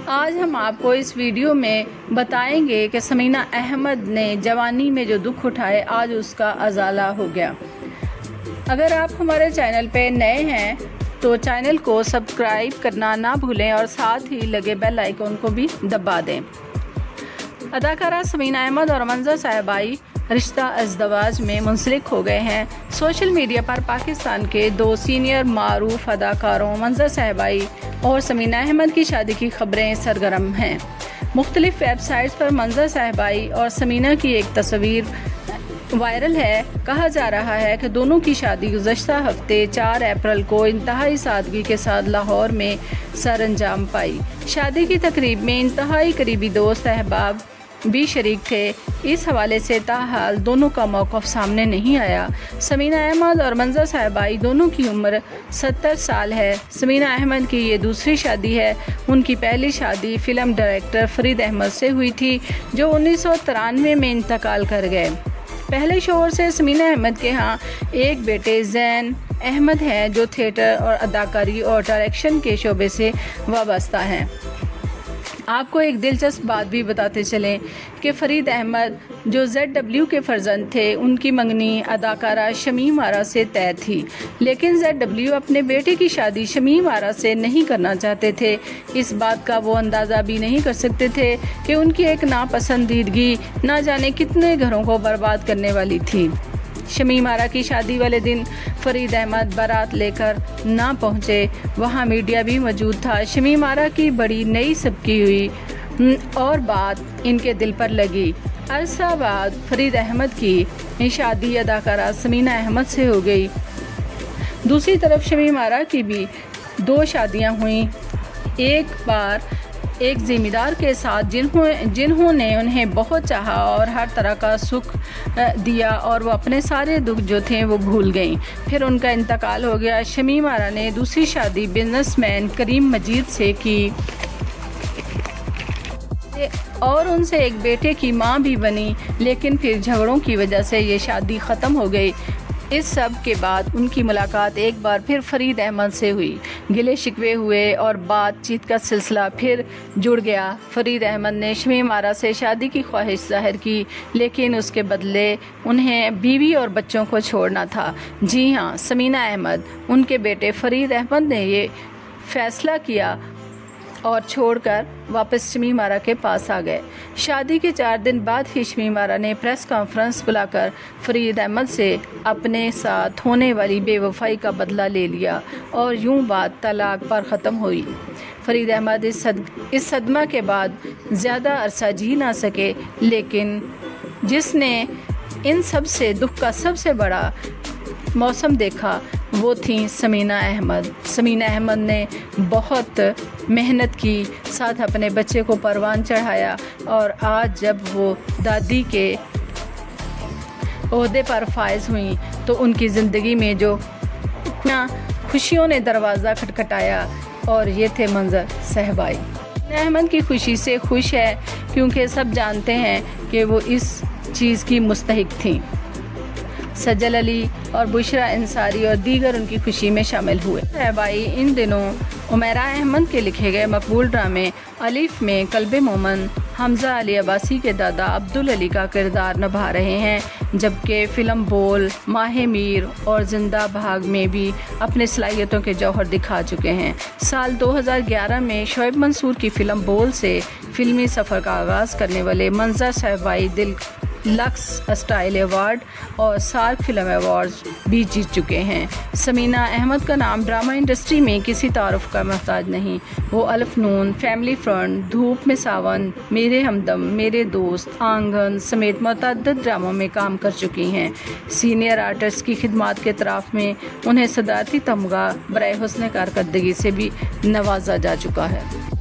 आज हम आपको इस वीडियो में बताएंगे कि समीना अहमद ने जवानी में जो दुख उठाए आज उसका अजाला हो गया। अगर आप हमारे चैनल पे नए हैं तो चैनल को सब्सक्राइब करना ना भूलें और साथ ही लगे बेल आइकन को भी दबा दें। अदाकारा समीना अहमद और मंजर सहबाई रिश्ता अज़दवाज में मुंसलिक हो गए हैं। सोशल मीडिया पर पाकिस्तान के दो सीनियर मारूफ अदाकारों मंजर सहबाई और समीना अहमद की शादी की खबरें सरगर्म हैं। मुख्तलिफ वेबसाइट्स पर मंजर सहबाई और समीना की एक तस्वीर वायरल है। कहा जा रहा है कि दोनों की शादी गुज़श्ता हफ्ते 4 अप्रैल को इंतहाई सादगी के साथ लाहौर में सरअंजाम पाई। शादी की तकरीब में इंतहाई करीबी दोस्त अहबाब भी शरीक थे। इस हवाले से ताहाल दोनों का मौक़िफ़ सामने नहीं आया। समीना अहमद और मंजर सहबाई दोनों की उम्र 70 साल है। समीना अहमद की ये दूसरी शादी है। उनकी पहली शादी फ़िल्म डायरेक्टर फरीद अहमद से हुई थी जो 1993 में इंतकाल कर गए। पहले शोहर से समीना अहमद के यहाँ एक बेटे ज़ैन अहमद हैं जो थिएटर और अदाकारी और डायरेक्शन के शोबे से वाबस्ता हैं। आपको एक दिलचस्प बात भी बताते चलें कि फरीद अहमद जो ZW के फर्जंद थे उनकी मंगनी अदाकारा शमीम आरा से तय थी, लेकिन ZW अपने बेटे की शादी शमीम आरा से नहीं करना चाहते थे। इस बात का वो अंदाज़ा भी नहीं कर सकते थे कि उनकी एक नापसंदीदगी ना जाने कितने घरों को बर्बाद करने वाली थी। शमीम आरा की शादी वाले दिन फरीद अहमद बारात लेकर ना पहुँचे। वहाँ मीडिया भी मौजूद था। शमीम आरा की बड़ी नई सबकी हुई और बात इनके दिल पर लगी। अरसा बाद फरीद अहमद की शादी अदाकारा समीना अहमद से हो गई। दूसरी तरफ शमीम आरा की भी 2 शादियाँ हुईं। एक बार एक ज़िम्मेदार के साथ जिन्होंने उन्हें बहुत चाहा और हर तरह का सुख दिया और वो अपने सारे दुख जो थे वो भूल गईं। फिर उनका इंतकाल हो गया। शमीम आरा ने दूसरी शादी बिजनेसमैन करीम मजीद से की और उनसे एक बेटे की मां भी बनी, लेकिन फिर झगड़ों की वजह से ये शादी ख़त्म हो गई। इस सब के बाद उनकी मुलाकात एक बार फिर फरीद अहमद से हुई। गिले शिकवे हुए और बातचीत का सिलसिला फिर जुड़ गया। फरीद अहमद ने शमीम आरा से शादी की ख्वाहिश जाहिर की, लेकिन उसके बदले उन्हें बीवी और बच्चों को छोड़ना था। जी हाँ, समीना अहमद उनके बेटे फरीद अहमद ने ये फैसला किया और छोड़कर वापस शमीम आरा के पास आ गए। शादी के 4 दिन बाद ही शमीम आरा ने प्रेस कॉन्फ्रेंस बुलाकर फरीद अहमद से अपने साथ होने वाली बेवफाई का बदला ले लिया और यूं बात तलाक पर ख़त्म हुई। फरीद अहमद इस सदमा के बाद ज़्यादा अरसा जी ना सके, लेकिन जिसने इन सब से दुख का सबसे बड़ा मौसम देखा वो थी समीना अहमद। समीना अहमद ने बहुत मेहनत की, साथ अपने बच्चे को परवान चढ़ाया और आज जब वो दादी के ओहदे पर फायज हुई तो उनकी ज़िंदगी में जो खुशियों ने दरवाज़ा खटखटाया और ये थे मंजर सहबाई। अहमद की खुशी से खुश है क्योंकि सब जानते हैं कि वो इस चीज़ की मुस्तहिक थी। सजल अली और बुशरा अंसारी और दीगर उनकी खुशी में शामिल हुए। सहबाई इन दिनों उमैरा अहमद के लिखे गए मकबूल ड्रामे अलीफ में कल्बे मोमन हमजा अली अब्बासी के दादा अब्दुल अली का किरदार निभा रहे हैं, जबकि फ़िल्म बोल, माहे मीर और जिंदा भाग में भी अपने सलाहियतों के जौहर दिखा चुके हैं। साल 2011 में शोएब मंसूर की फ़िल्म बोल से फिल्मी सफ़र का आगाज़ करने वाले मंजर सहबाई दिल लक्स स्टाइल अवार्ड और सार्क फिल्म अवार्ड्स भी जीत चुके हैं। समीना अहमद का नाम ड्रामा इंडस्ट्री में किसी तारुफ का मोहताज नहीं। वो अल्फ नून, फैमिली फ्रंट, धूप में सावन, मेरे हमदम, मेरे दोस्त, आंगन समेत मुतअद्दिद ड्रामों में काम कर चुकी हैं। सीनियर आर्टिस्ट की खिदमात के तराफ में उन्हें सदारती तमगा बराए हुस्न कारकर्दगी से भी नवाजा जा चुका है।